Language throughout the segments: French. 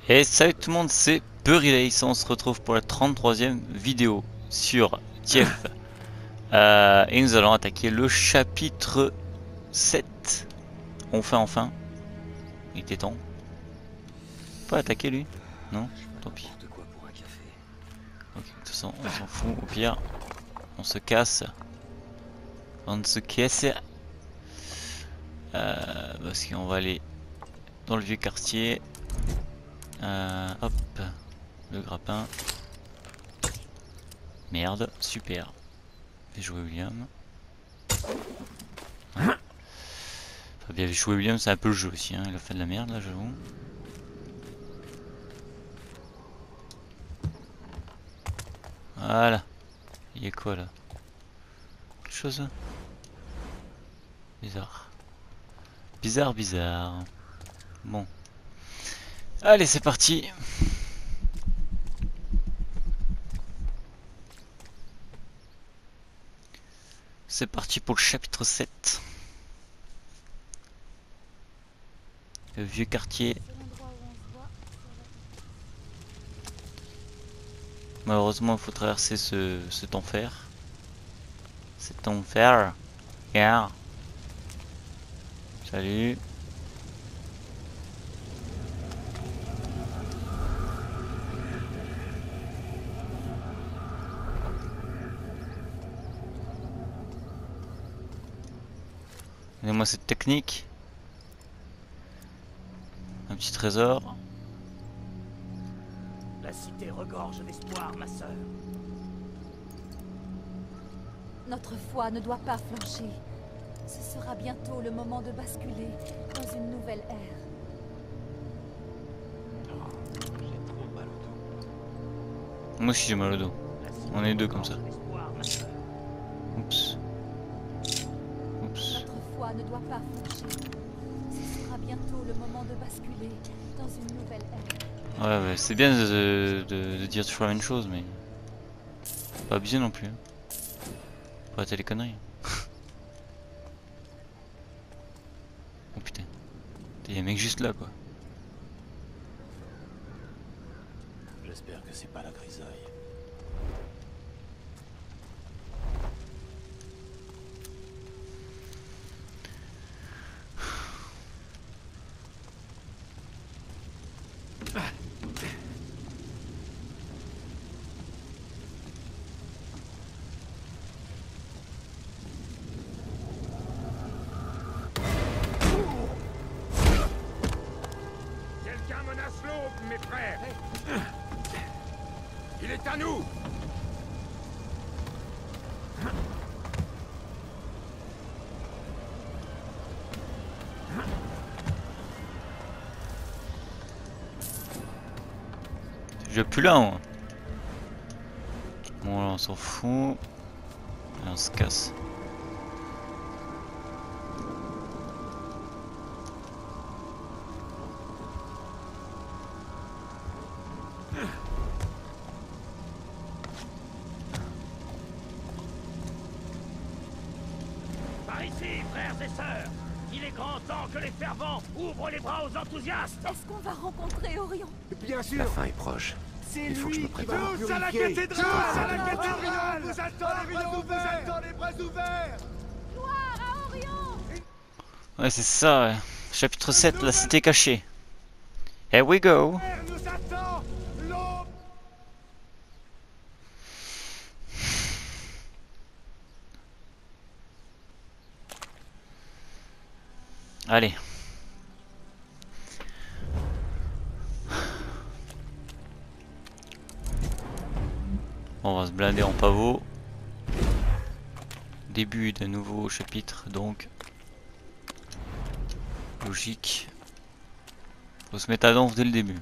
Et salut tout le monde, c'est Burilace, on se retrouve pour la 33e vidéo sur Tief. Et nous allons attaquer le chapitre 7. Enfin. Il était temps. Pas attaquer lui? Non? Tant pis. Ok, de toute façon, on s'en fout. Au pire, on se casse. On se casse. Parce qu'on va aller dans le vieux quartier. Hop, le grappin. Merde, super. Bien joué William. Ouais. Enfin, bien joué William, c'est un peu le jeu aussi, hein. Il a fait de la merde là, j'avoue. Voilà. Il y a quoi là? Quelque chose? Bizarre. Bizarre. Bon. Allez, c'est parti. C'est parti pour le chapitre 7. Le vieux quartier. Malheureusement, il faut traverser cet enfer. Cet enfer. Yeah. Salut. Donnez-moi cette technique. Un petit trésor. La cité regorge d'espoir, ma sœur. Notre foi ne doit pas flancher. Ce sera bientôt le moment de basculer dans une nouvelle ère. Oh, j'ai trop mal au dos. Moi aussi j'ai mal au dos. La cité On est deux comme ça. regorge d'espoir, ma sœur. Oups. Notre foi ne doit pas flancher. Ce sera bientôt le moment de basculer dans une nouvelle ère. Ouais, c'est bien de dire toujours la même chose, mais pas abuser non plus. Hein. Faut arrêter les conneries. Oh putain. Il y a un mec juste là quoi. J'espère que c'est pas la grisaille. Quelqu'un menace l'aube, mes frères. Il est à nous. Je plus là moi. Bon là on s'en fout. Et on se casse. Par ici, frères et sœurs. Il est grand temps que les fervents ouvrent les bras aux enthousiastes. Est-ce qu'on va rencontrer Orion? Bien sûr. La fin est proche. C'est Il faut que je me lui qui prépare. va Tous à la purifier. cathédrale. Tous à la Orion, cathédrale. vous attend les bras ouverts. Gloire à Orion! Ouais c'est ça ouais. Chapitre 7, la cité cachée. Here we go. Père nous attend. L'aube. Allez. On va se blinder en pavot. Début d'un nouveau chapitre donc. Logique. Faut se mettre à donf dès le début.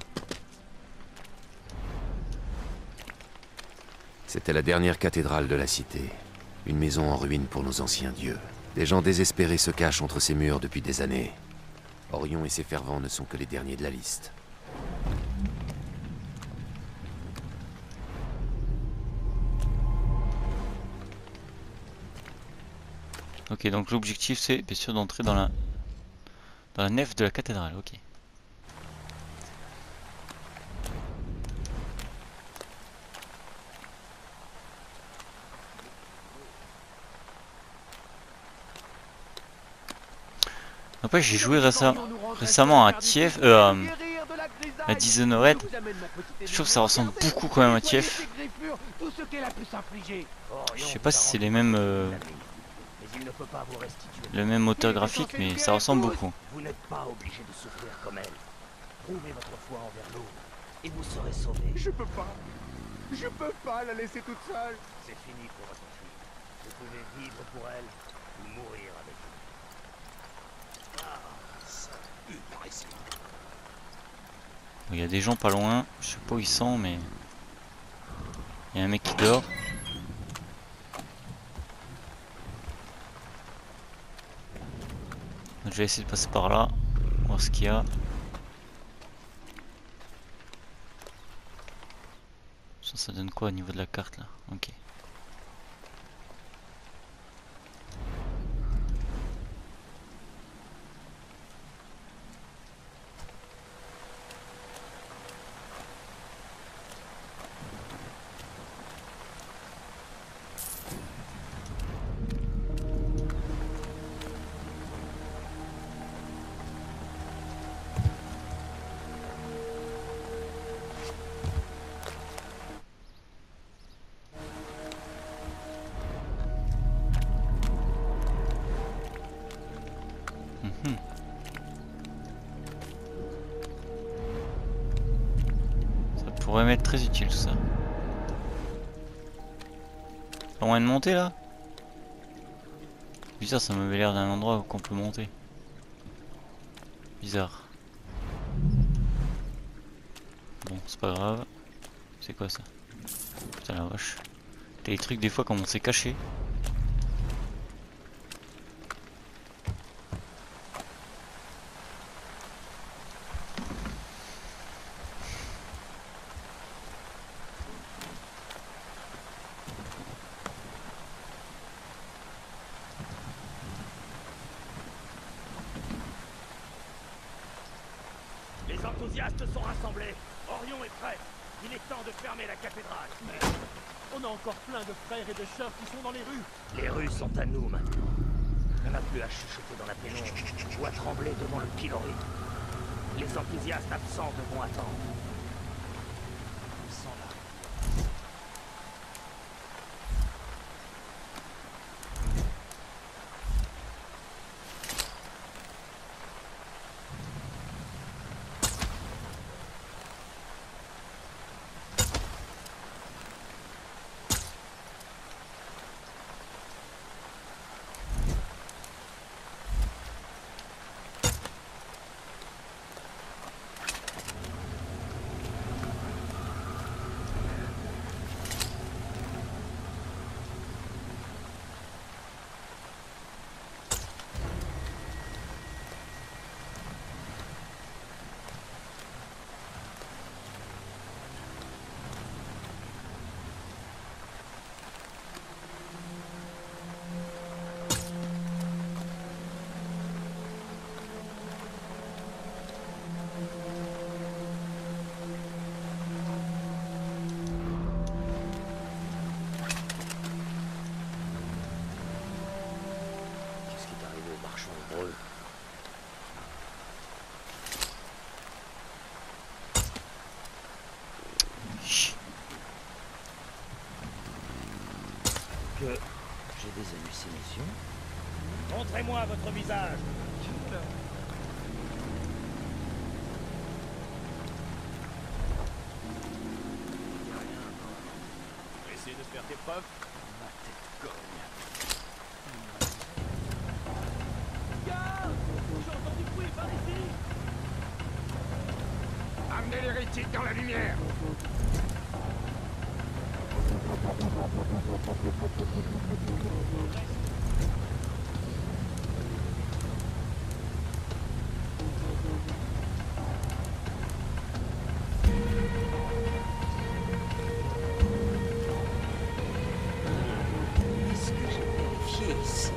C'était la dernière cathédrale de la cité. Une maison en ruine pour nos anciens dieux. Des gens désespérés se cachent entre ces murs depuis des années. Orion et ses fervents ne sont que les derniers de la liste. Ok, donc l'objectif c'est bien sûr d'entrer dans la nef de la cathédrale, ok. Après, j'ai joué récemment à Tief, à Dishonored. Je trouve que ça ressemble beaucoup quand même à Tief. Je sais pas si c'est les mêmes, le même moteur graphique, mais ça ressemble beaucoup. Vous n'êtes pas obligé de souffrir comme elle. Prouvez votre foi envers l'eau et vous serez sauvés. Je peux pas. Je peux pas la laisser toute seule. C'est fini pour votre fille. Vous pouvez vivre pour elle ou mourir avec elle. Ah, ça pue par ici. Il y a des gens pas loin, je sais pas où ils sont, mais il y a un mec qui dort. Donc, je vais essayer de passer par là, voir ce qu'il y a. Ça donne quoi au niveau de la carte là? Ok. Ça pourrait m'être très utile ça. Pas moyen de monter là? Bizarre, ça m'avait l'air d'un endroit où on peut monter. Bizarre. Bon, c'est pas grave. C'est quoi ça? Putain la vache. T'as des trucs des fois comme on s'est caché. Les enthousiastes sont rassemblés. Orion est prêt. Il est temps de fermer la cathédrale. On a encore plein de frères et de sœurs qui sont dans les rues. Les rues sont à nous maintenant. On n'a plus à chuchoter dans la pénombre ou à trembler devant le pilori. Les enthousiastes absents devront attendre. Ils sont là. Que j'ai des hallucinations. Montrez-moi votre visage. Essayer de faire tes preuves. Ma tête cogne. Gars, j'ai entendu du bruit par ici. Amenez l'hérétique dans la lumière. Qu'est-ce que j'ai vérifié ici?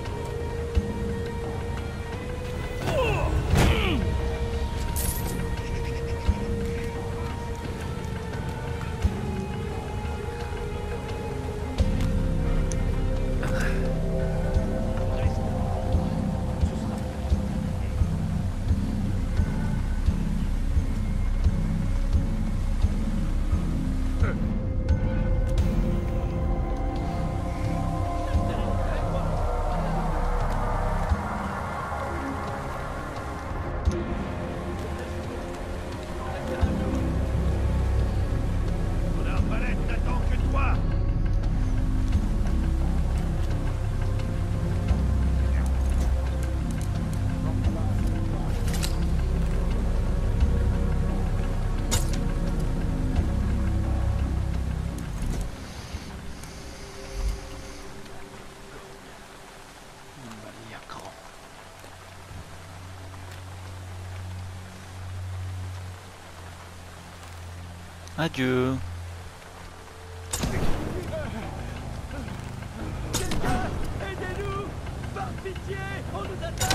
Adieu. Quelqu'un, aidez-nous! Par pitié, on nous attaque!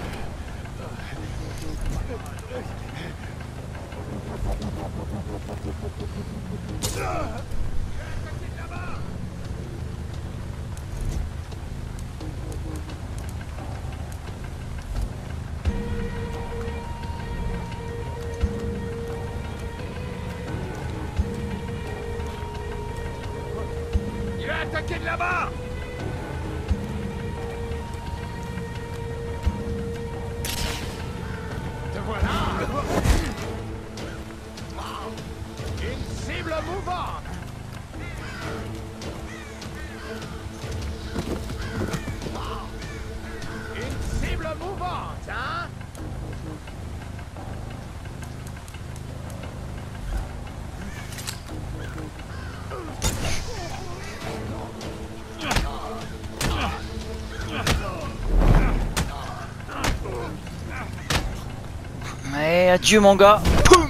Il a attaqué de là-bas! Te voilà! Une cible mouvante! Une cible mouvante, hein? Eh, adieu mon gars. Poum.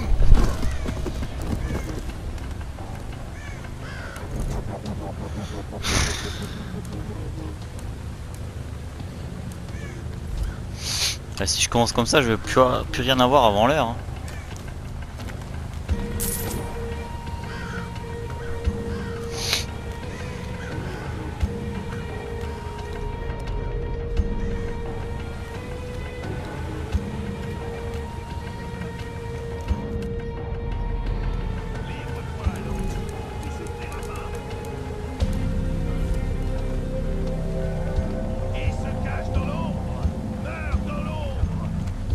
Bah, si je commence comme ça, je vais plus rien avoir avant l'heure. Hein. Il se cache dans l'ombre! Meurt dans l'ombre!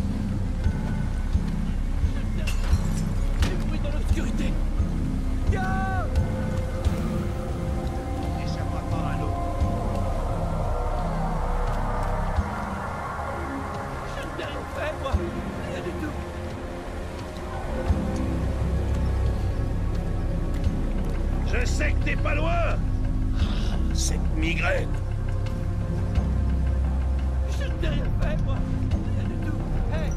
Les bruits dans l'obscurité! Gars! N'échappera pas à l'eau! Je n'ai rien fait, moi! Rien du tout! Je sais que t'es pas loin! Cette migraine! Je n'ai rien fait, moi! Rien du tout! Hey!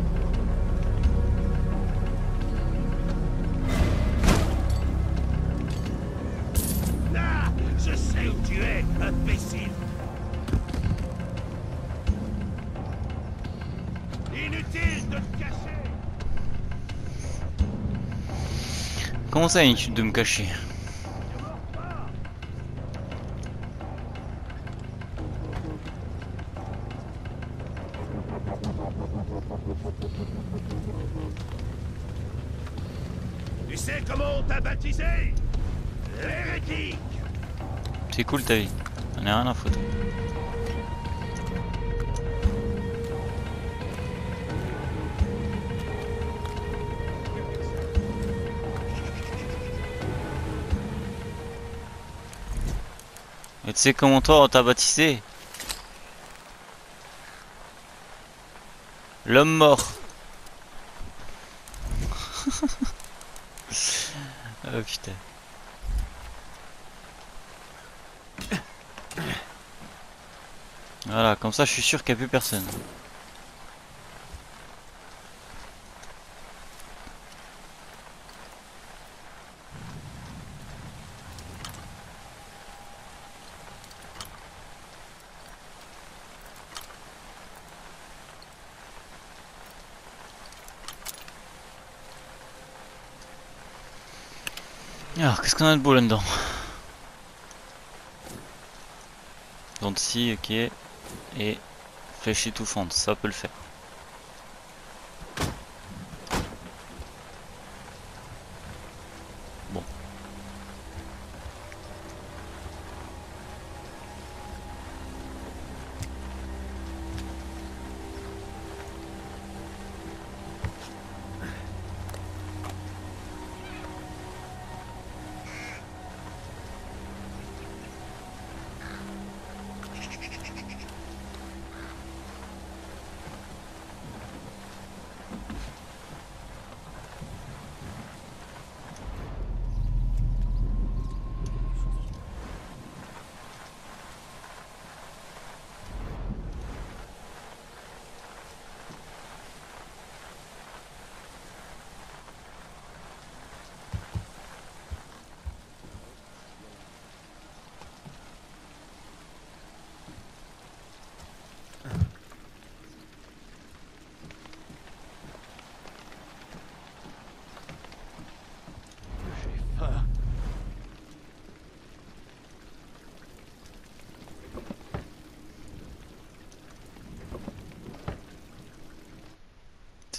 Ah! Je sais où tu es, imbécile! Inutile de te cacher! Comment ça, inutile de me cacher? Tu sais comment on t'a baptisé? L'hérétique! C'est cool ta vie. On a rien à foutre. Et tu sais comment toi on t'a baptisé? L'homme mort. Oh putain. Voilà, comme ça je suis sûr qu'il n'y a plus personne. Alors, qu'est-ce qu'on a de beau là-dedans? Donc si, ok. Et flèche étouffante, ça peut le faire. Bon.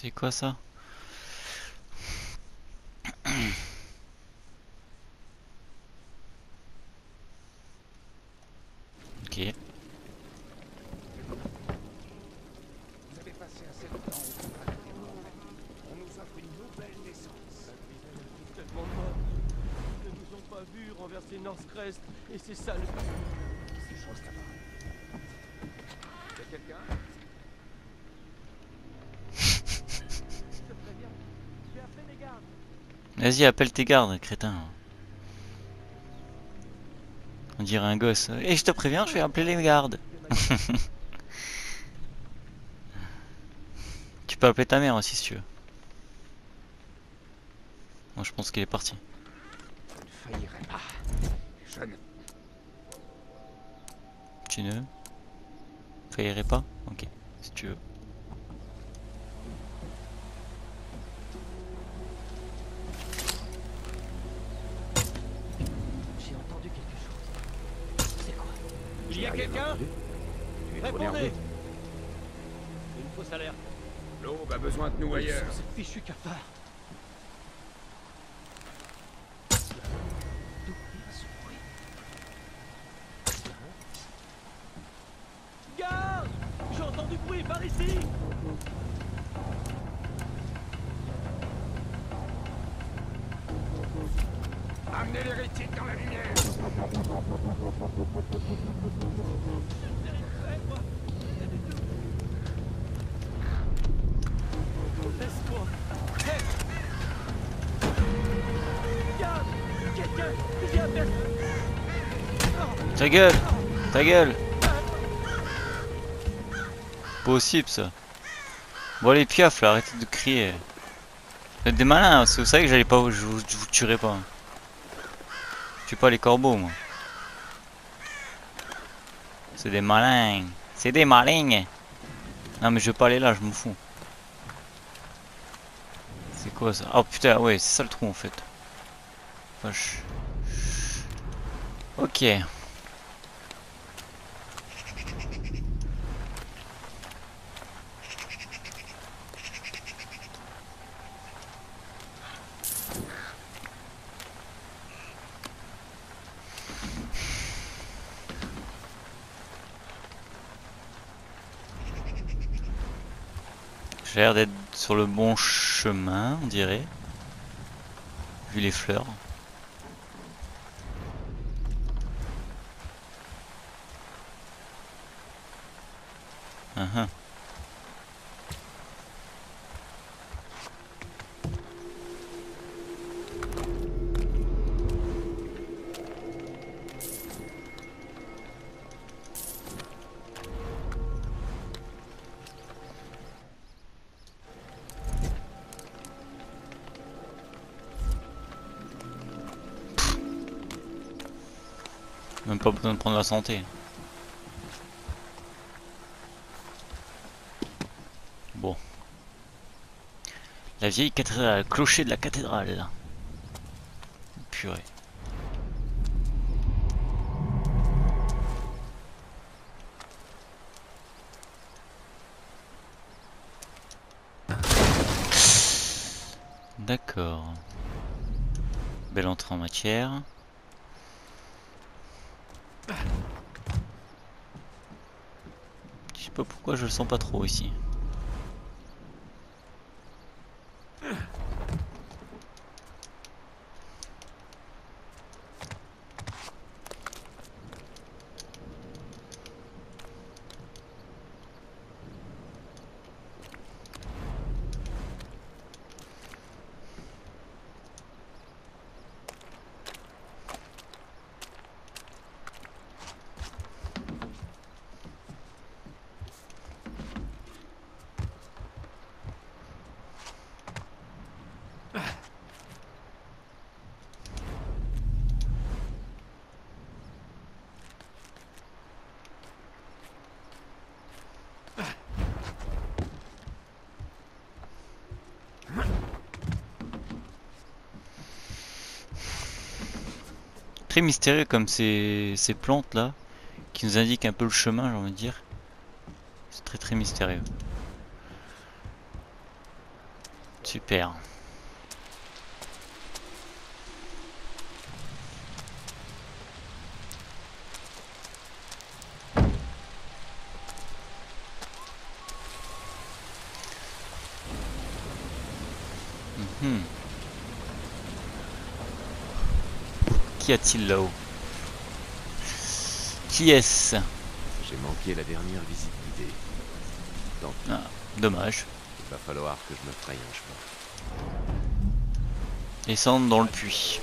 C'est quoi ça? Ok. Vous avez passé assez de temps au contact des morts. On nous offre une nouvelle naissance. Tellement mort. Ils ne nous ont pas vus renverser Northcrest. Et c'est ça le... Ces choses là-bas. Y'a quelqu'un? Je te préviens. Je vais appeler mes gardes. Vas-y, appelle tes gardes, crétin. On dirait un gosse. Et je te préviens, je vais appeler les gardes. Tu peux appeler ta mère aussi si tu veux. Moi je pense qu'il est parti. Je ne faillirai pas. Je ne... Tu ne faillirais pas? Ok, si tu veux. J'ai entendu quelque chose. C'est quoi? Il y a J'ai rien quelqu'un? entendu. Tu es trop Répondez! nerveux. Une fausse alerte. L'aube a besoin de nous ailleurs. Cette fichue cafard. D'où vient ce bruit? Garde! J'ai entendu bruit par ici! Amenez l'hérétique dans la lumière. Laisse-moi! Hey! Garde! Quelqu'un! Viens à peine! Ta gueule! Ta gueule! Possible ça. Bon les piafs là, arrêtez de crier. Vous êtes des malins, parce que vous savez que j'allais pas je vous tuerai pas. Je tue pas les corbeaux moi. C'est des malins. C'est des malins. Non mais je veux pas aller là, je m'en fous. C'est quoi ça? Oh putain, ouais, c'est ça le trou en fait. Vache. Ok. J'ai l'air d'être sur le bon chemin, on dirait. Vu les fleurs. Même pas besoin de prendre la santé. Bon. La vieille cathédrale, clocher de la cathédrale. Purée. D'accord. Belle entrée en matière. Je sais pas pourquoi je le sens pas trop ici. Très mystérieux comme ces plantes là qui nous indiquent un peu le chemin, j'ai envie de dire. C'est très mystérieux. Super. Mhm. Qu'y a-t-il là-haut? Qui est-ce? J'ai manqué la dernière visite guidée. Tant pis, Ah, dommage. il va falloir que je me fraye un chemin. Descendre dans le puits.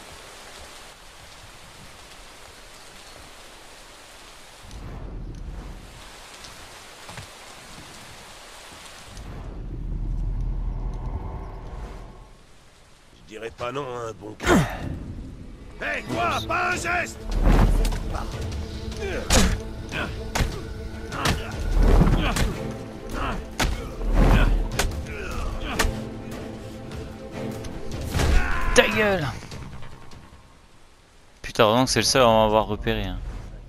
Je dirais pas non à un bon cœur. Hé, quoi? Pas un geste! Ta gueule! Putain, vraiment que c'est le seul à m'avoir repéré. Hein.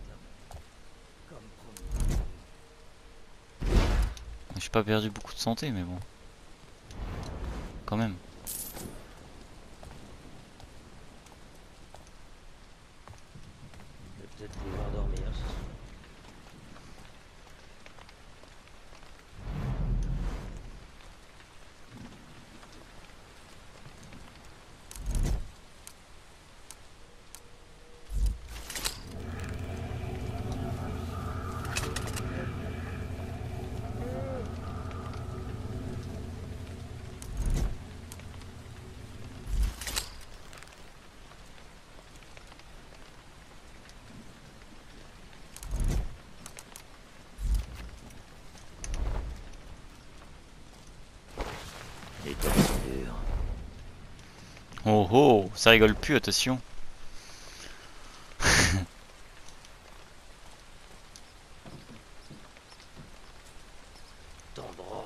J'ai pas perdu beaucoup de santé, mais bon. Quand même. Je vais peut-être pouvoir dormir ce soir. Les temps sont durs. Oh oh, ça rigole plus, attention. Ton broc.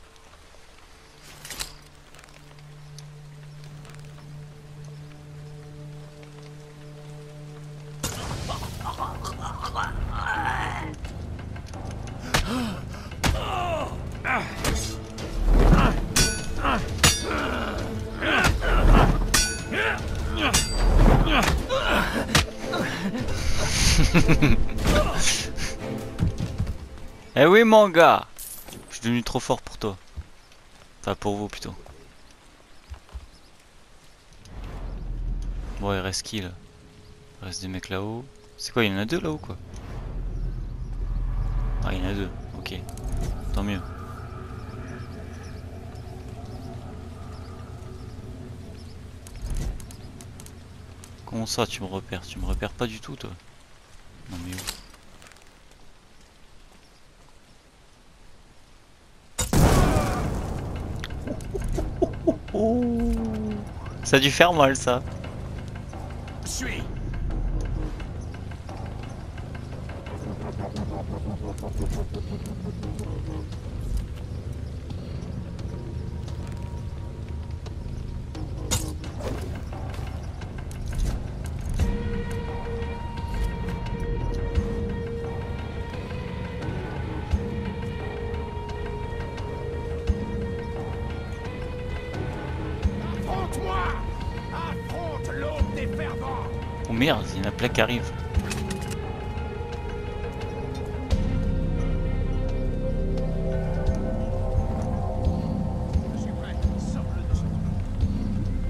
Eh oui mon gars, je suis devenu trop fort pour toi. Enfin pour vous plutôt. Bon il reste qui là? Il reste des mecs là-haut. C'est quoi, il y en a deux là-haut quoi? Ah il y en a deux, ok. Tant mieux. Comment ça tu me repères? Tu me repères pas du tout toi? Non mais où? Oh, ça a dû faire mal ça. Suis! Affronte-moi! Affronte l'aube des fervents! Oh merde, il y en a plein qui arrivent. Je suis prêt, sors-le de chez toi.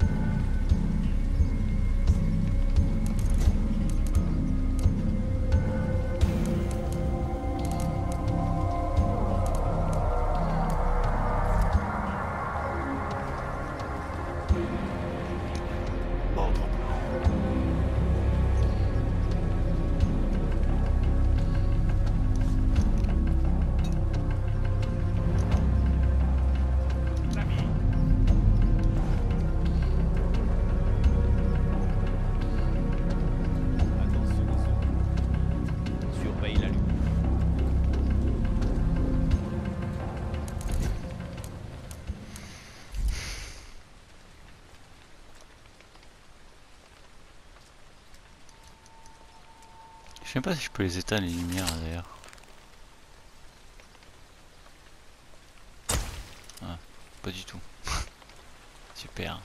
Attention aux autres. Surveille la lumière. Je sais pas si je peux les éteindre les lumières d'ailleurs. Ah, pas du tout. Super.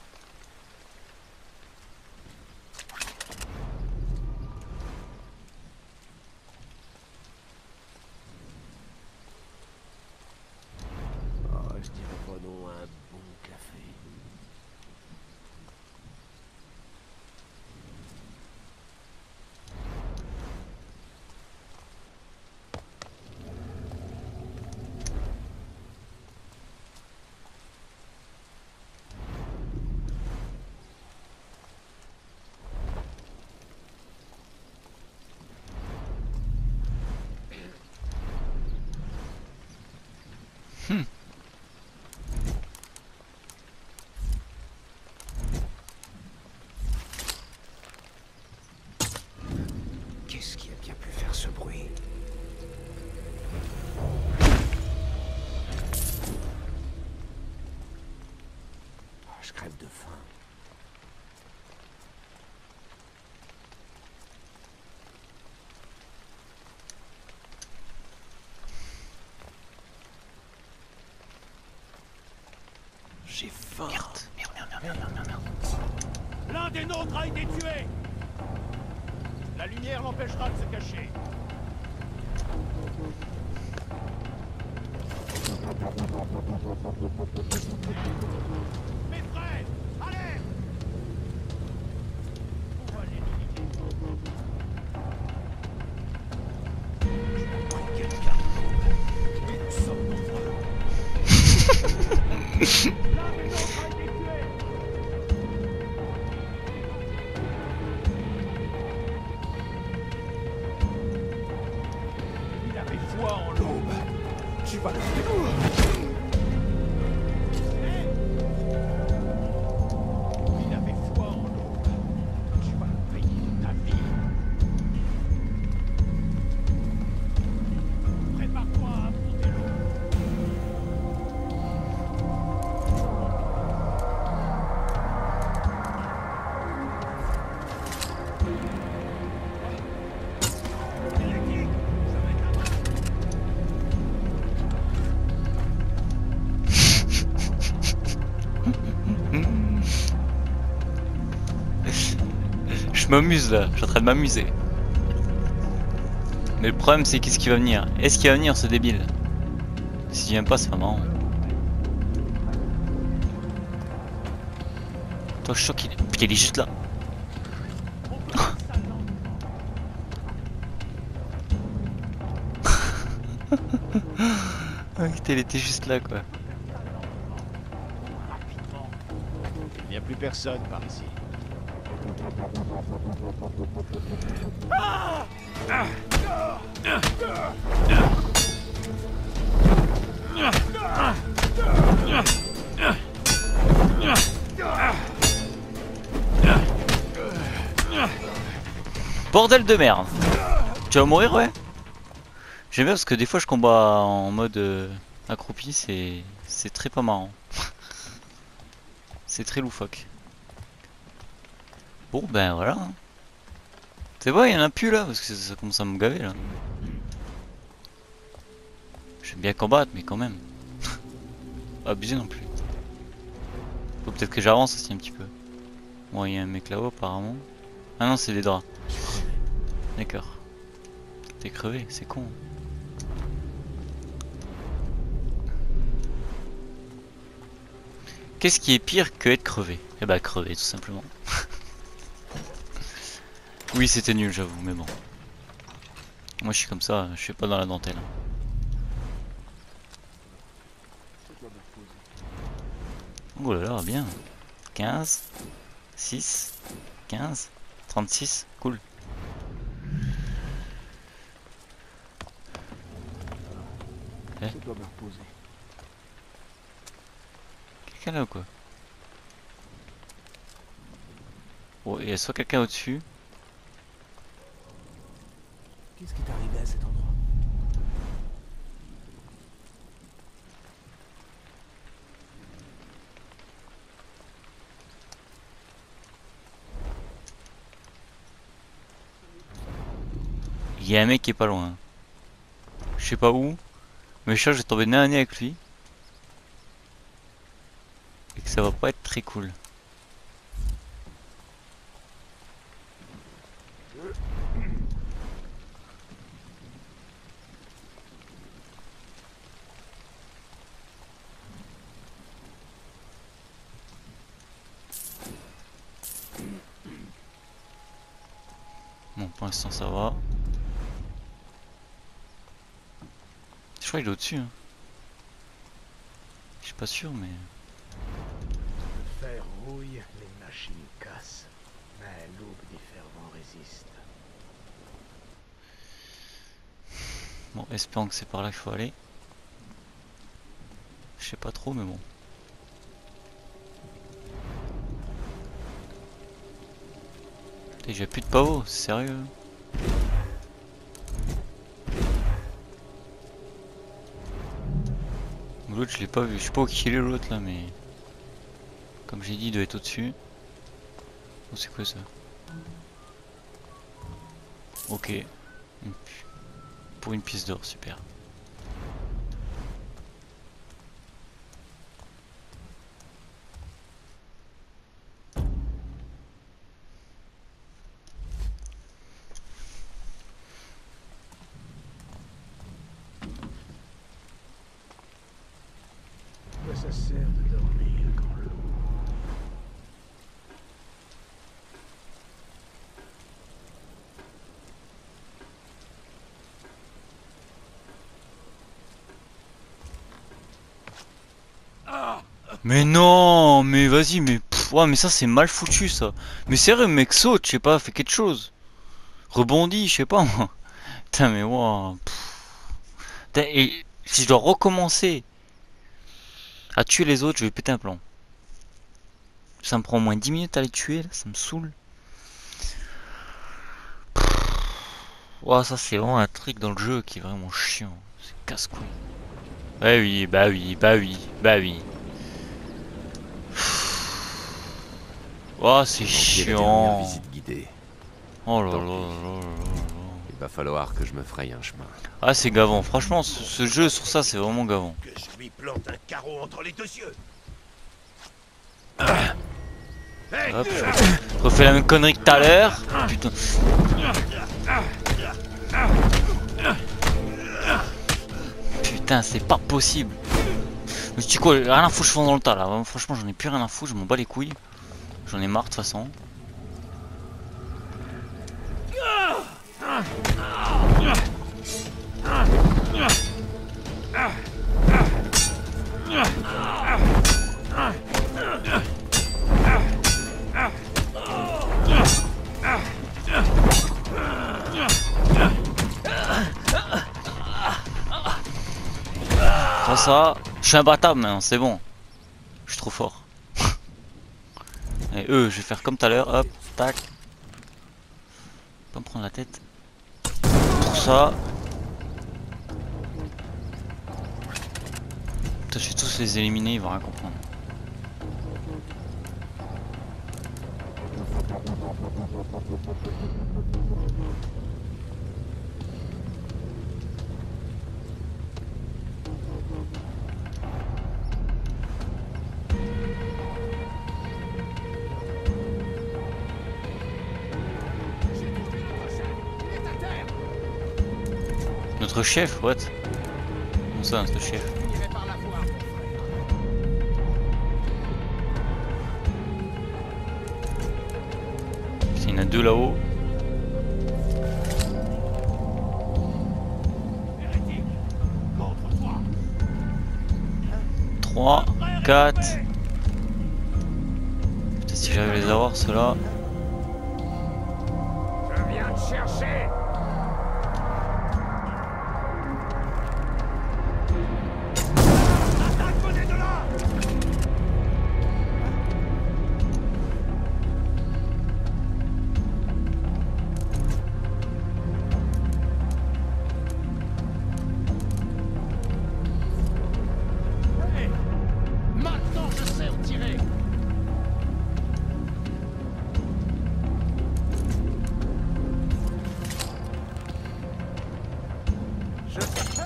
Oh, je dirais pas non à un bon café. Qu'est-ce qui a bien pu faire ce bruit? Oh, je crève de faim. J'ai faim. L'un des nôtres a été tué. La lumière l'empêchera de se cacher. Mes frères, allez! On va l'éliminer. J'ai appris quelqu'un. Mais nous sommes nombreux. L'un des nôtres a été tué. Il avait foi en l'aube. Tu vas le faire. Il avait foi en l'aube. Tu vas le payer de ta vie. Prépare-toi à affronter l'aube. Je m'amuse là, je suis en train de m'amuser. Mais le problème c'est qu'est-ce qui va venir? Est-ce qu'il va venir ce débile? S'il vient pas, c'est pas marrant. Toi, je suis sûr qu'il est... Putain, il est juste là. Ah, putain, il était juste là quoi. Il n'y a plus personne par ici. Bordel de merde. Tu vas mourir, ouais? J'aime bien parce que des fois je combats en mode accroupi, c'est très pas marrant. C'est très loufoque. Bon ben voilà. C'est vrai, il y en a plus là parce que ça commence à me gaver là. J'aime bien combattre mais quand même. Pas abuser non plus. Faut peut-être que j'avance aussi un petit peu. Bon, il y a un mec là-haut apparemment. Ah non, c'est des draps. D'accord. T'es crevé, c'est con. Qu'est-ce qui est pire que être crevé? Eh bah crevé tout simplement. Oui, c'était nul, j'avoue, mais bon. Moi je suis comme ça, je suis pas dans la dentelle. Oh là là, bien. 15, 6, 15, 36, cool. Eh. Quelqu'un là ou quoi? Oh, il y a soit quelqu'un au-dessus. Qu'est-ce qui est arrivé à cet endroit? Il y a un mec qui est pas loin. Je sais pas où. Mais je suis tombé nez à nez avec lui. Et que ça va pas être très cool. Bon, pour l'instant ça va. Je crois qu'il est au-dessus. Hein. Je suis pas sûr, mais... Le fer rouille, les machines cassent. Mais l'aube des fervents résiste. Bon, espérons que c'est par là qu'il faut aller. Je sais pas trop, mais bon. J'ai plus de pavot, c'est sérieux. L'autre je l'ai pas vu, je sais pas où il est l'autre là, mais comme j'ai dit il doit être au dessus. Oh, c'est quoi ça? Ok. Pour une pièce d'or, super. Ça sert de dormir quand l'eau... Mais non, mais vas-y, mais pff, ouais, mais ça c'est mal foutu ça. Mais sérieux, mec, saute, je sais pas, fais quelque chose. Rebondis, je sais pas moi. Putain, mais wow. Putain, et si je dois recommencer à tuer les autres, je vais péter un plomb. Ça me prend au moins 10 minutes à les tuer, là, ça me saoule. Wow, ça c'est vraiment un truc dans le jeu qui est vraiment chiant. C'est casse-couille. Bah oui, bah oui, bah oui, bah oui. Oh, c'est Manquer la dernière chiant. visite guidée. Oh là là Tant pis. là là là. Il va falloir que je me fraye un chemin. Ah, c'est gavant. Franchement, ce jeu sur ça, c'est vraiment gavant. Que je lui plante un carreau entre les deux yeux. Hey, Hop, je refais la même connerie que tout à l'heure. Putain. Putain, c'est pas possible. Mais tu sais quoi, rien à foutre, je fonce dans le tas là. Franchement, j'en ai plus rien à foutre, je m'en bats les couilles. J'en ai marre de toute façon. Ça, je suis imbattable maintenant, c'est bon. Je suis trop fort. Et eux, je vais faire comme tout à l'heure, hop, tac. Pas me prendre la tête. Pour ça. Putain, je vais tous les éliminer, ils vont rien comprendre. Notre chef, what? Comment ça, notre chef? Il y en a deux là-haut. Trois, 4. Putain, si j'arrive à les avoir, ceux-là. Je viens te chercher. Maintenant je sais où tirer.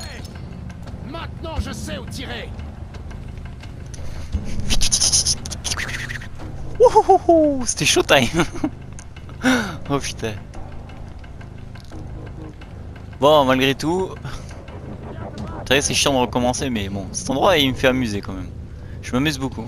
Maintenant je sais où tirer. Wouhouhou, c'était showtime. Oh putain. Bon, malgré tout, c'est vrai que c'est chiant de recommencer, mais bon, cet endroit il me fait amuser quand même. Je m'amuse beaucoup.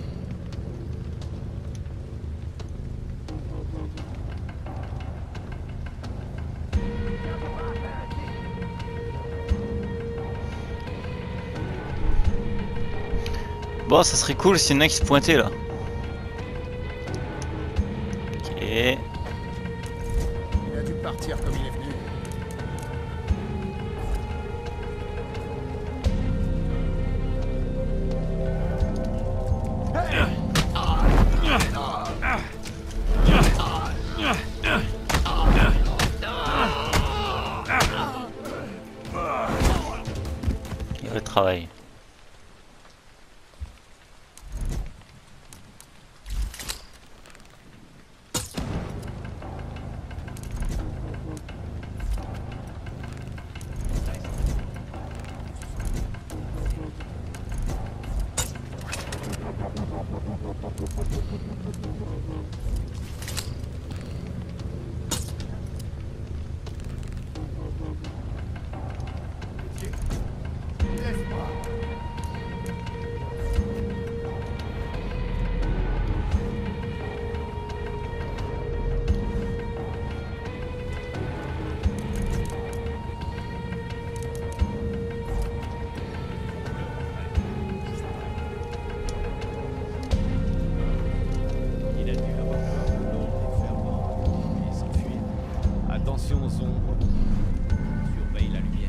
Bon, ça serait cool s'il y en a qui se pointaient là. Ok. Il a dû partir comme il est venu. Il y a le travail. Il a dû avoir peur de l'ombre des fervents et s'enfuir. Attention aux ombres. Surveille la lumière.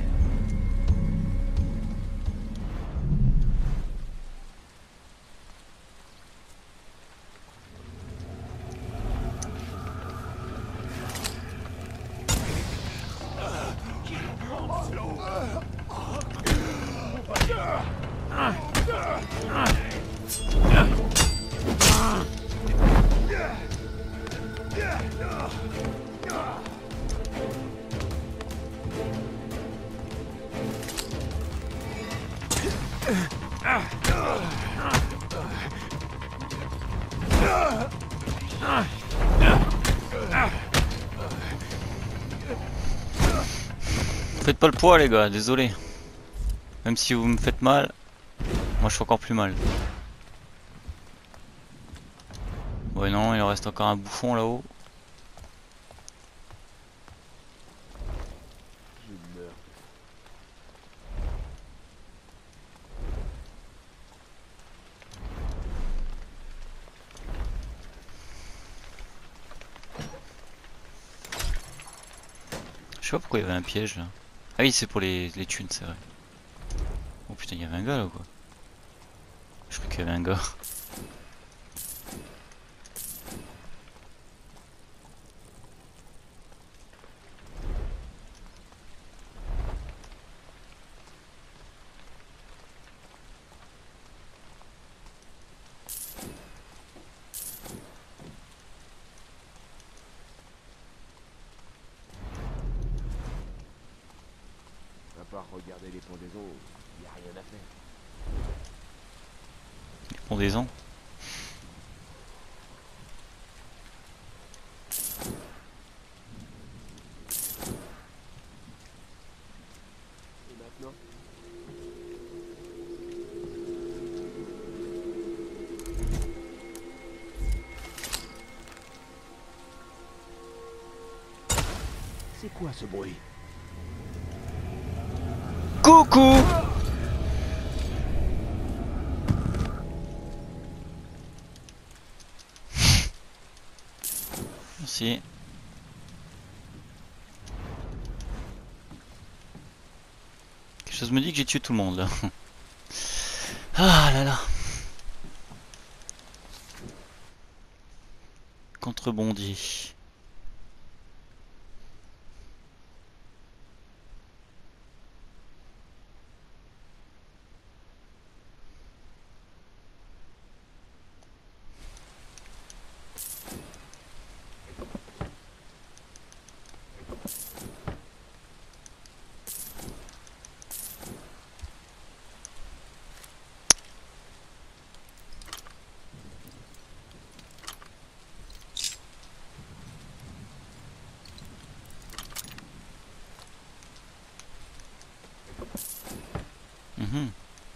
Faites pas le poids les gars, désolé. Même si vous me faites mal, moi je fais encore plus mal. Ouais non, il en reste encore un bouffon là-haut. Je meurs. Je sais pas pourquoi il y avait un piège là. Ah oui, c'est pour les thunes, c'est vrai. Oh putain, il y avait un gars là ou quoi? Je crois qu'il y avait un gars. À part regarder les pendaisons, y a rien à faire. Les pendaisons. Et maintenant? C'est quoi ce bruit? Coucou! Merci. Quelque chose me dit que j'ai tué tout le monde là. Ah là là. Contrebondis. Mhm.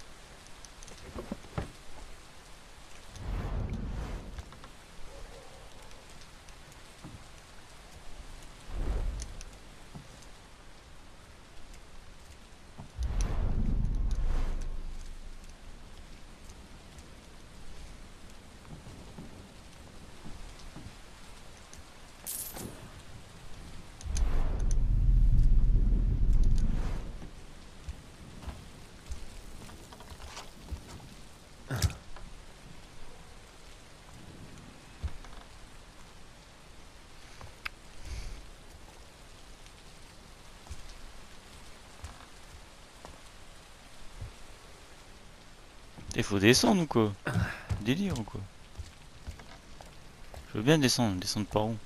Il faut descendre ou quoi? Délire ou quoi? Je veux bien descendre par où?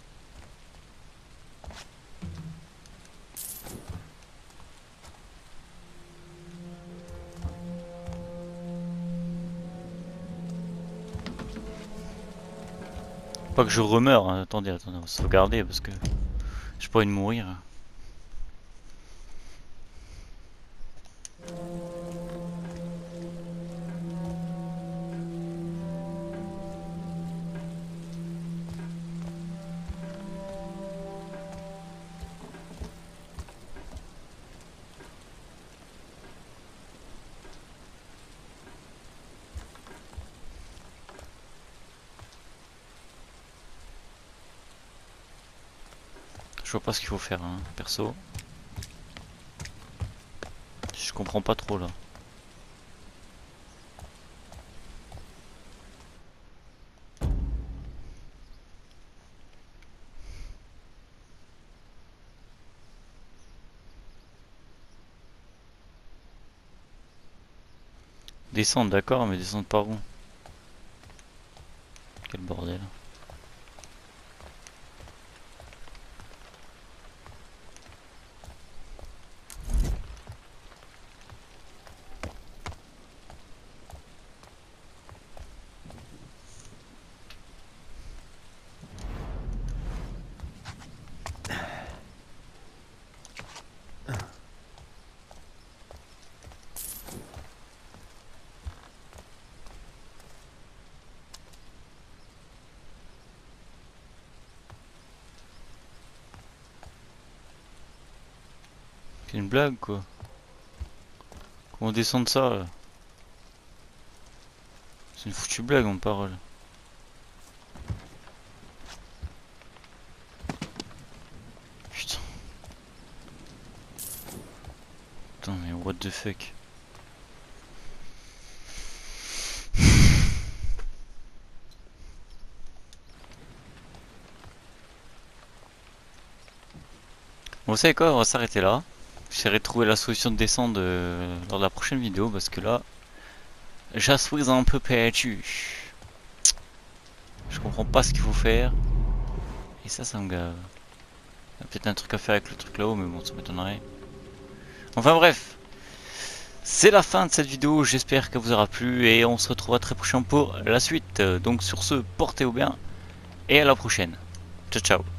Pas que je remeure, hein. Attendez, on va sauvegarder parce que j'ai pas envie de mourir. Je vois pas ce qu'il faut faire, hein, perso. Je comprends pas trop là. Descendre, d'accord, mais descendre par où? Quel bordel. C'est une blague quoi. Comment descendre ça là? C'est une foutue blague en parole. Putain. Putain mais what the fuck. Bon, vous savez quoi, on va s'arrêter là. J'essaierai de trouver la solution de descendre lors de la prochaine vidéo parce que là, je suis un peu perdu. Je comprends pas ce qu'il faut faire. Et ça me gave. Il y a peut-être un truc à faire avec le truc là-haut, mais bon, ça m'étonnerait. Enfin bref, c'est la fin de cette vidéo. J'espère qu'elle vous aura plu et on se retrouvera très prochainement pour la suite. Donc sur ce, portez-vous bien et à la prochaine. Ciao ciao.